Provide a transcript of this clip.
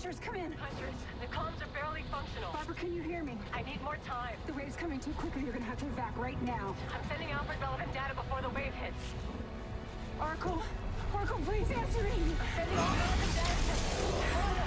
Hunters, come in. Hunters, the comms are barely functional. Barbara, can you hear me? I need more time. The wave's coming too quickly. You're gonna have to evac right now. I'm sending Alfred relevant data before the wave hits. Oracle, please answer me. Sending all relevant data.